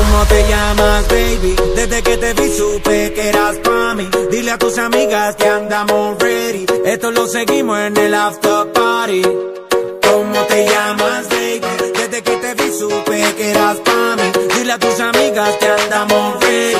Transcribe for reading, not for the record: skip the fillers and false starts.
¿Cómo te llamas, baby? Desde que te vi supe que eras pa' mí. Dile a tus amigas que andamos ready. Esto lo seguimos en el after party. ¿Cómo te llamas, baby? Desde que te vi supe que eras pa' mí. Dile a tus amigas que andamos ready.